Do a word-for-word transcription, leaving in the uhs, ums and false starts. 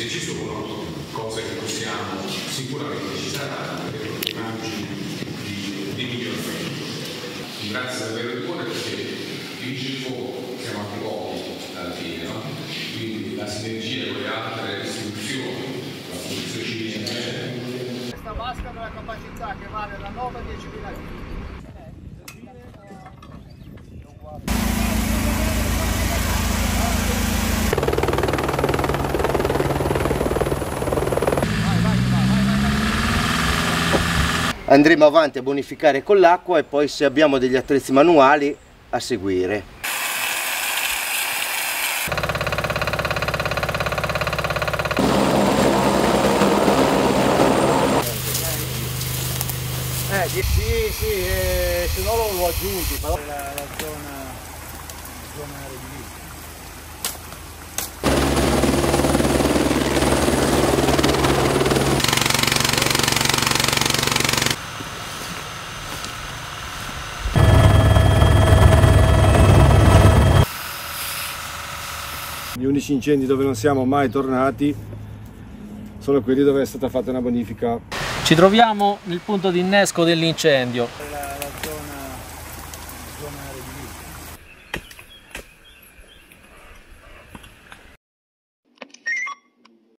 se ci sono cose che possiamo, sicuramente ci saranno delle immagini di, di miglioramento. Grazie per le buone perché i vigili del fuoco siamo anche pochi alla fine, no? Quindi la sinergia con le altre istituzioni, la protezione civile. Questa vasca ha una capacità che vale da nove a diecimila litri. Andremo avanti a bonificare con l'acqua e poi se abbiamo degli attrezzi manuali a seguire. Eh sì, sì, eh, se no l'ho aggiunti, però la, la zona, la zona redivista. Gli unici incendi dove non siamo mai tornati sono quelli dove è stata fatta una bonifica. Ci troviamo nel punto di innesco dell'incendio.